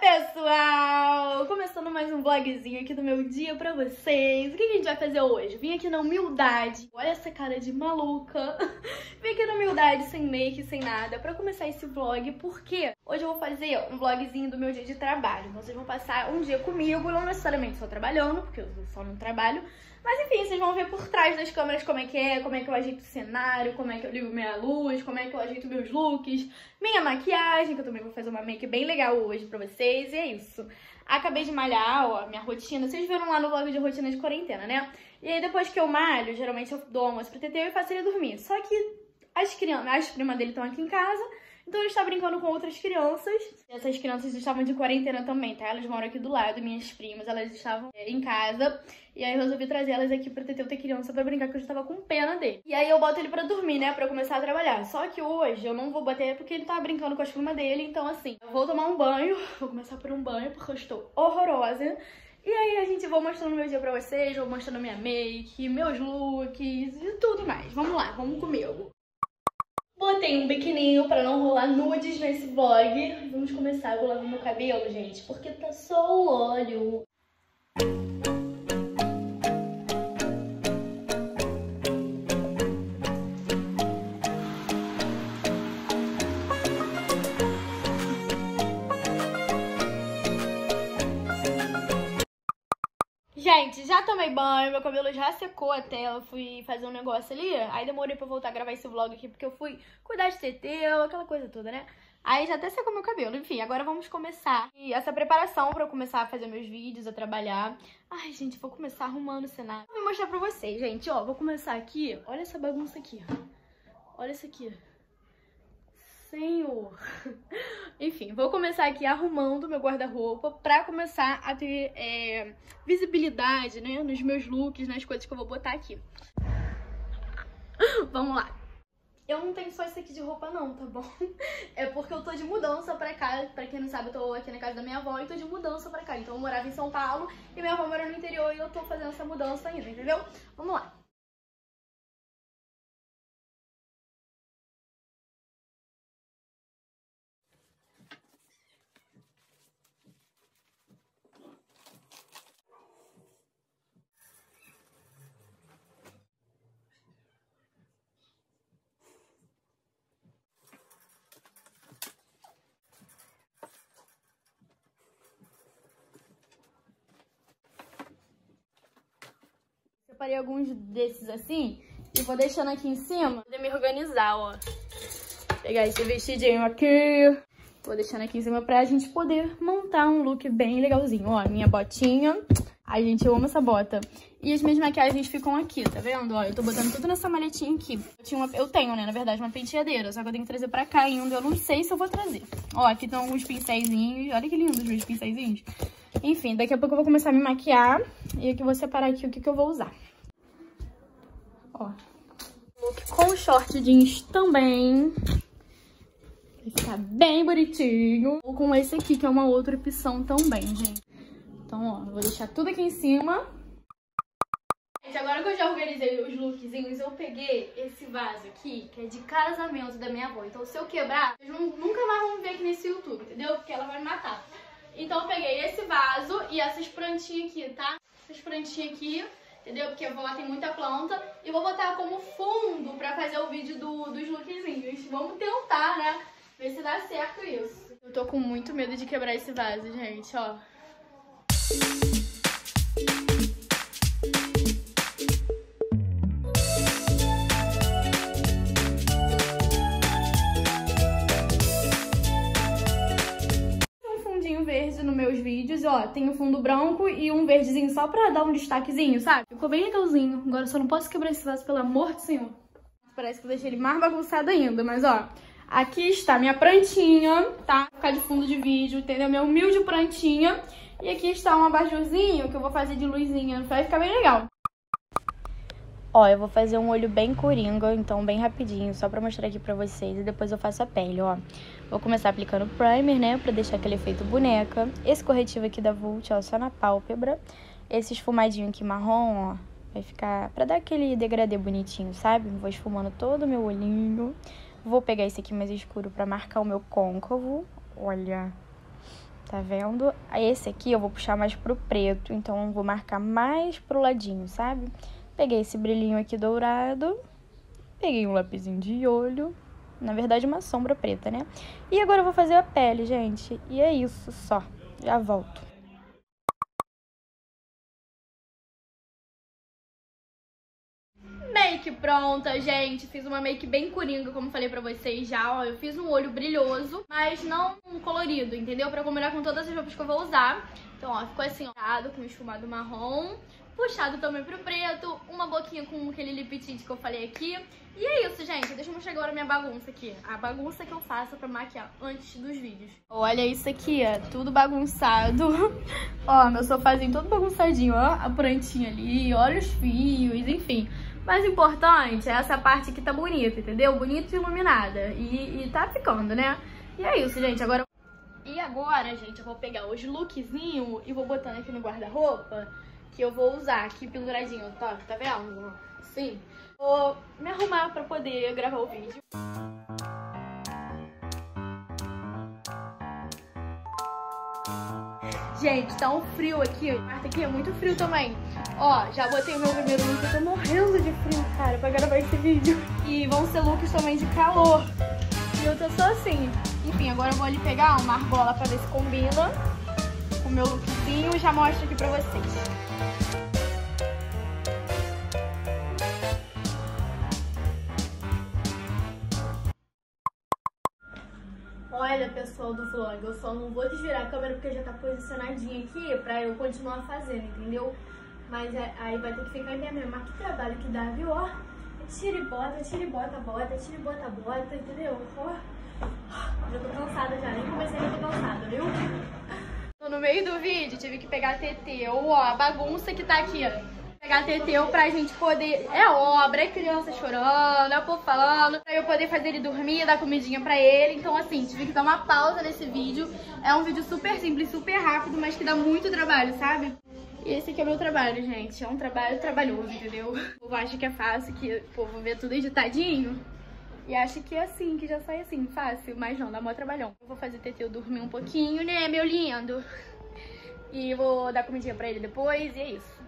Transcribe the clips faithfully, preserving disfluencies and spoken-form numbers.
pessoal! Começando mais um vlogzinho aqui do meu dia pra vocês. O que a gente vai fazer hoje? Vim aqui na humildade. Olha essa cara de maluca. Vim aqui na humildade, sem make, sem nada, pra começar esse vlog, porque hoje eu vou fazer um vlogzinho do meu dia de trabalho. Então vocês vão passar um dia comigo, não necessariamente só trabalhando, porque eu só não trabalho. Mas enfim, vocês vão ver por trás das câmeras como é que é, como é que eu ajeito o cenário, como é que eu ligo minha luz, como é que eu ajeito meus looks, minha maquiagem, que eu também vou fazer uma make bem legal hoje pra vocês, e é isso. Acabei de malhar, ó, minha rotina, vocês viram lá no vlog de rotina de quarentena, né? E aí depois que eu malho, geralmente eu dou almoço pro Teteu e faço ele dormir. Só que as crianças, as primas dele estão aqui em casa, então ele está brincando com outras crianças. Essas crianças estavam de quarentena também, tá? Elas moram aqui do lado, minhas primas, elas estavam é, em casa. E aí eu resolvi trazer elas aqui pra Teteu ter criança pra brincar, que eu já tava com pena dele. E aí eu boto ele pra dormir, né, pra eu começar a trabalhar. Só que hoje eu não vou bater porque ele tá brincando com as primas dele. Então assim, eu vou tomar um banho, vou começar por um banho porque eu estou horrorosa. E aí a gente vai mostrando meu dia pra vocês, vou mostrando minha make, meus looks e tudo mais. Vamos lá, vamos comigo. Botei um biquininho pra não rolar nudes nesse vlog. Vamos começar, eu vou lavar meu cabelo, gente, porque tá só o óleo. Gente, já tomei banho, meu cabelo já secou até, eu fui fazer um negócio ali, aí demorei pra voltar a gravar esse vlog aqui, porque eu fui cuidar de Teteu, aquela coisa toda, né? Aí já até secou meu cabelo, enfim, agora vamos começar e essa preparação pra eu começar a fazer meus vídeos, a trabalhar. Ai, gente, vou começar arrumando o cenário. Vou mostrar pra vocês, gente, ó, vou começar aqui, olha essa bagunça aqui, olha isso aqui. Senhor. Enfim, vou começar aqui arrumando meu guarda-roupa pra começar a ter é, visibilidade, né, nos meus looks, nas coisas que eu vou botar aqui. Vamos lá. Eu não tenho só isso aqui de roupa não, tá bom? É porque eu tô de mudança pra cá. Pra quem não sabe, eu tô aqui na casa da minha avó e tô de mudança pra cá. Então eu morava em São Paulo e minha avó mora no interior e eu tô fazendo essa mudança ainda, entendeu? Vamos lá. Separei alguns desses assim e vou deixando aqui em cima pra poder me organizar, ó. Pegar esse vestidinho aqui, vou deixando aqui em cima pra gente poder montar um look bem legalzinho. Ó, minha botinha. Ai, gente, eu amo essa bota. E as minhas maquiagens ficam aqui, tá vendo? Ó, eu tô botando tudo nessa malhetinha aqui. Eu, tinha uma, eu tenho, né, na verdade, uma penteadeira, só que eu tenho que trazer pra cá ainda. Eu não sei se eu vou trazer. Ó, aqui estão alguns pincéisinhos. Olha que lindos os meus pincéisinhos. Enfim, daqui a pouco eu vou começar a me maquiar. E aqui eu vou separar aqui o que, que eu vou usar. Ó, look com short jeans também. Vai ficar bem bonitinho. Ou com esse aqui, que é uma outra opção também, gente. Então, ó, eu vou deixar tudo aqui em cima. Gente, agora que eu já organizei os lookzinhos, eu peguei esse vaso aqui, que é de casamento da minha avó. Então, se eu quebrar, vocês nunca mais vão ver aqui nesse YouTube, entendeu? Porque ela vai me matar. Então, eu peguei esse vaso e essas plantinhas aqui, tá? Essas plantinhas aqui, entendeu? Porque a avó tem muita planta. E vou botar como fundo pra fazer o vídeo do, dos lookzinhos. Vamos tentar, né? Ver se dá certo isso. Eu tô com muito medo de quebrar esse vaso, gente, ó. Verde nos meus vídeos, ó, tem um fundo branco e um verdezinho só pra dar um destaquezinho, sabe? Ficou bem legalzinho. Agora eu só não posso quebrar esse vaso, pelo amor de Senhor. Parece que eu deixei ele mais bagunçado ainda, mas ó, aqui está minha prantinha, tá? Vai ficar de fundo de vídeo, entendeu? Minha humilde prantinha. E aqui está um abajurzinho que eu vou fazer de luzinha, vai ficar bem legal. Ó, eu vou fazer um olho bem coringa, então bem rapidinho, só pra mostrar aqui pra vocês. E depois eu faço a pele, ó. Vou começar aplicando primer, né, pra deixar aquele efeito boneca. Esse corretivo aqui da Vult, ó, só na pálpebra. Esse esfumadinho aqui marrom, ó, vai ficar pra dar aquele degradê bonitinho, sabe? Vou esfumando todo o meu olhinho. Vou pegar esse aqui mais escuro pra marcar o meu côncavo. Olha, Tá vendo? Esse aqui eu vou puxar mais pro preto, então eu vou marcar mais pro ladinho, sabe? Peguei esse brilhinho aqui dourado, peguei um lapisinho de olho, na verdade uma sombra preta, né? E agora eu vou fazer a pele, gente. E é isso só, já volto. Make pronta, gente. Fiz uma make bem coringa, como falei pra vocês já, ó. Eu fiz um olho brilhoso, mas não colorido, entendeu? Pra combinar com todas as roupas que eu vou usar. Então, ó, ficou assim, ó, com esfumado marrom, puxado também pro preto, uma boquinha com aquele lip tint que eu falei aqui. E é isso, gente. Deixa eu mostrar agora a minha bagunça aqui. A bagunça que eu faço pra maquiar antes dos vídeos. Olha isso aqui, ó. Tudo bagunçado. Ó, meu sofazinho todo bagunçadinho, ó. A prantinha ali, olha os fios, enfim. Mais importante é essa parte que tá bonita, entendeu? Bonita e iluminada. E, e tá ficando, né? E é isso, gente. Agora... E agora, gente, eu vou pegar os lookzinhos e vou botando aqui no guarda-roupa, que eu vou usar aqui penduradinho, tá? Tá vendo? Assim. Vou me arrumar pra poder gravar o vídeo. Gente, tá um frio aqui. O quarto aqui é muito frio também. Ó, já botei o meu primeiro look. Eu tô morrendo de frio, cara, pra gravar esse vídeo. E vão ser looks também de calor. E eu tô só assim. Enfim, agora eu vou ali pegar uma argola pra ver se combina com o meu lookzinho e já mostro aqui pra vocês. Olha, pessoal do vlog, eu só não vou desvirar a câmera porque já tá posicionadinha aqui pra eu continuar fazendo, entendeu? Mas é, aí vai ter que ficar em mesmo. Mas que trabalho que dá, viu? Ó, tira e bota, tira e bota, bota, tira e bota, bota, entendeu? Ó, já tô cansada já, nem comecei a tô cansada, viu? Tô no meio do vídeo, tive que pegar a Teteu, ó, a bagunça que tá aqui, ó. Pegar a Teteu pra gente poder... É obra, é criança chorando, é o povo falando, pra eu poder fazer ele dormir, dar comidinha pra ele. Então, assim, tive que dar uma pausa nesse vídeo. É um vídeo super simples, super rápido, mas que dá muito trabalho, sabe? E esse aqui é o meu trabalho, gente. É um trabalho trabalhoso, entendeu? O povo acha que é fácil, que o povo vê tudo editadinho e acha que é assim, que já sai assim, fácil. Mas não, dá mó trabalhão. Eu vou fazer Teteu dormir um pouquinho, né, meu lindo? E vou dar comidinha pra ele depois, e é isso.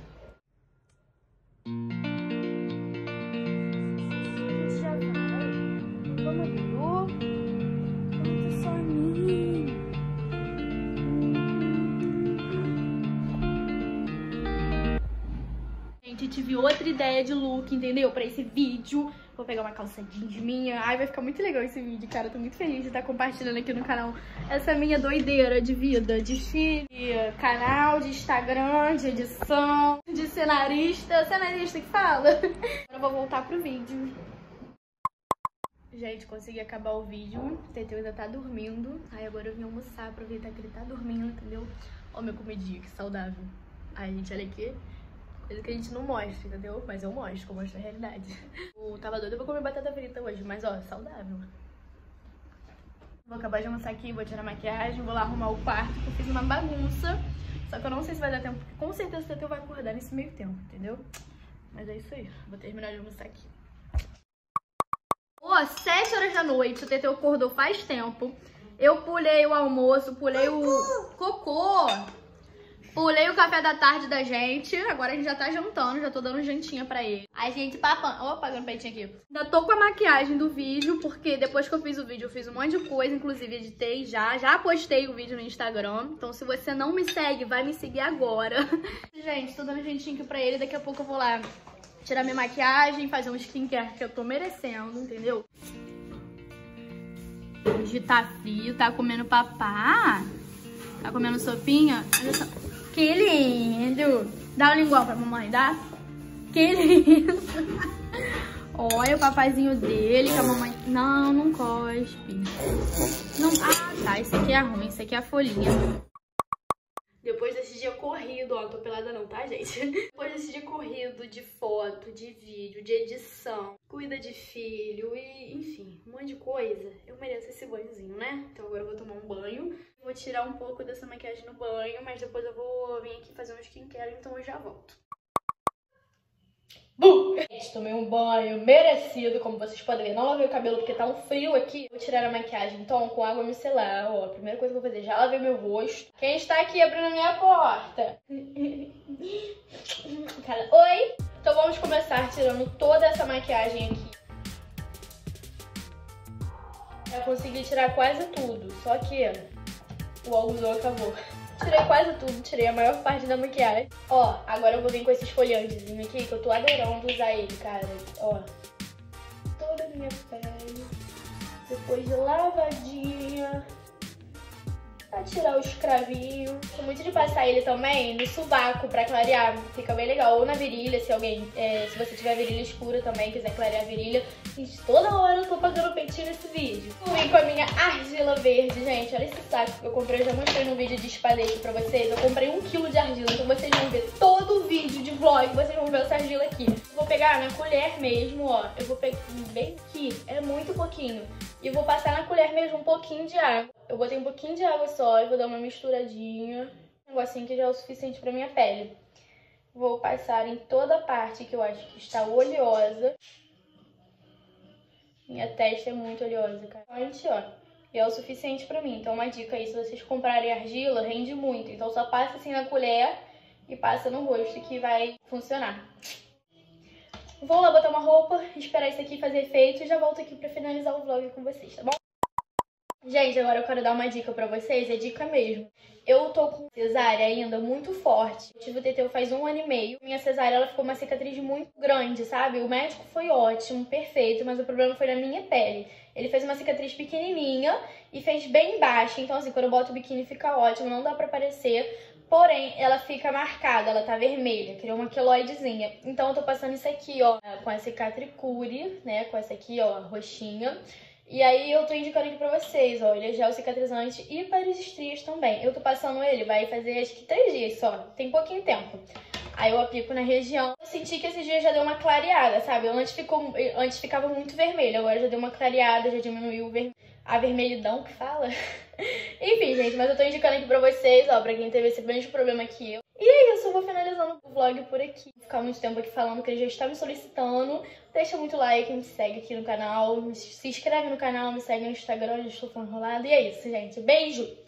Gente, tive outra ideia de look, entendeu? Pra esse vídeo. Vou pegar uma calça jeans minha. Ai, vai ficar muito legal esse vídeo, cara. Tô muito feliz de estar compartilhando aqui no canal essa minha doideira de vida, de filho, de canal, de Instagram, de edição, de cenarista. Cenarista que fala. Agora eu vou voltar pro vídeo. Gente, consegui acabar o vídeo. O Teteu ainda tá dormindo. Aí agora eu vim almoçar, aproveitar que ele tá dormindo, entendeu? Ó, minha comidinha, que saudável. Ai, gente, olha aqui. Coisa que a gente não mostra, entendeu? Mas eu mostro, eu mostro a realidade. Eu tava doida pra comer batata frita hoje, mas ó, saudável. Vou acabar de almoçar aqui, vou tirar a maquiagem, vou lá arrumar o quarto, que eu fiz uma bagunça. Só que eu não sei se vai dar tempo, porque com certeza o Teteu vai acordar nesse meio tempo, entendeu? Mas é isso aí, vou terminar de almoçar aqui. Ó, sete horas da noite, o Teteu acordou faz tempo. Eu pulei o almoço, pulei o cocô. Pulei o café da tarde da gente, agora a gente já tá jantando, já tô dando jantinha pra ele. Aí, gente, papando... Ó, pagando o peitinho aqui. Ainda tô com a maquiagem do vídeo, porque depois que eu fiz o vídeo, eu fiz um monte de coisa, inclusive editei já. Já postei o vídeo no Instagram, então se você não me segue, vai me seguir agora. Gente, tô dando jantinho aqui pra ele, daqui a pouco eu vou lá tirar minha maquiagem, fazer um skincare que eu tô merecendo, entendeu? Hoje tá frio, tá comendo papá, tá comendo sopinha. Olha só. Que lindo! Dá um linguão pra mamãe, dá? Que lindo! Olha o papazinho dele, que a mamãe... Não, não cospe. Não... Ah, tá. Esse aqui é ruim, esse aqui é a folhinha. Depois desse dia corrido, ó, não tô pelada não, tá, gente? Depois desse dia corrido de foto, de vídeo, de edição, cuida de filho e, enfim, um monte de coisa, eu mereço esse banhozinho, né? Então agora eu vou tomar um banho, vou tirar um pouco dessa maquiagem no banho, mas depois eu vou vir aqui fazer um skincare, então eu já volto. Bum! Tomei um banho merecido, como vocês podem ver. Não lavei o cabelo porque tá um frio aqui. Vou tirar a maquiagem, então, com água micelar. Ó, a primeira coisa que eu vou fazer, já lavei meu rosto. Quem está aqui abrindo a minha porta? Cara, oi! Então vamos começar tirando toda essa maquiagem aqui. Eu consegui tirar quase tudo, só que o algodão acabou. Tirei quase tudo, tirei a maior parte da maquiagem. Ó, agora eu vou vir com esse esfoliantezinho aqui, que eu tô adorando usar ele, cara. Ó, toda a minha pele, depois de lavadinha, pra tirar os cravinhos. Tô muito de passar ele também no sovaco pra clarear, fica bem legal. Ou na virilha, se alguém, é, se você tiver virilha escura também, quiser clarear a virilha. Gente, toda hora eu tô pagando peitinho nesse vídeo. Fui com a minha argila verde, gente. Olha esse saco que eu comprei, eu já mostrei no vídeo de espalhete pra vocês. Eu comprei um quilo de argila, então vocês vão ver todo o vídeo de vlog, vocês vão ver essa argila aqui. Vou pegar na colher mesmo, ó. Eu vou pegar bem aqui, é muito pouquinho. E vou passar na colher mesmo um pouquinho de água. Eu botei um pouquinho de água só e vou dar uma misturadinha. Um negocinho que já é o suficiente pra minha pele. Vou passar em toda a parte que eu acho que está oleosa. Minha testa é muito oleosa, cara. Antes, ó. E é o suficiente pra mim. Então uma dica aí, se vocês comprarem argila, rende muito. Então só passa assim na colher e passa no rosto que vai funcionar. Vou lá botar uma roupa, esperar isso aqui fazer efeito e já volto aqui pra finalizar o vlog com vocês, tá bom? Gente, agora eu quero dar uma dica pra vocês, é dica mesmo. Eu tô com cesárea ainda muito forte. Eu tive o Teteu faz um ano e meio. Minha cesárea, ela ficou uma cicatriz muito grande, sabe? O médico foi ótimo, perfeito, mas o problema foi na minha pele. Ele fez uma cicatriz pequenininha e fez bem baixa. Então, assim, quando eu boto o biquíni fica ótimo, não dá pra aparecer. Porém, ela fica marcada, ela tá vermelha, criou uma queloidezinha. Então eu tô passando isso aqui, ó, com a Cicatricure, né, com essa aqui, ó, roxinha. E aí eu tô indicando aqui pra vocês, ó, ele é gel cicatrizante e para as estrias também. Eu tô passando ele, vai fazer acho que três dias só, tem pouquinho tempo. Aí eu aplico na região. Eu senti que esses dias já deu uma clareada, sabe? Antes, ficou, antes ficava muito vermelho, agora já deu uma clareada, já diminuiu o ver... a vermelhidão que fala. Enfim, gente, mas eu tô indicando aqui pra vocês, ó, pra quem teve esse mesmo problema que eu. E é isso, eu vou finalizando o vlog por aqui. Vou ficar muito tempo aqui falando que ele já está me solicitando. Deixa muito like, me segue aqui no canal, se inscreve no canal, me segue no Instagram, já estou falando enrolado. E é isso, gente. Beijo!